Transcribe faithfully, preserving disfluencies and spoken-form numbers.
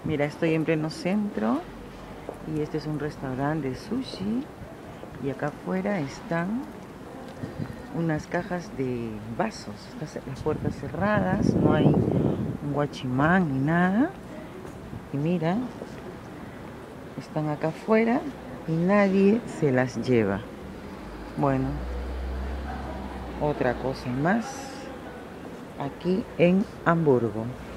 Mira, estoy en pleno centro y este es un restaurante de sushi y acá afuera están unas cajas de vasos, las puertas cerradas, no hay un guachimán ni nada. Y mira, están acá afuera y nadie se las lleva. Bueno, otra cosa más aquí en Hamburgo.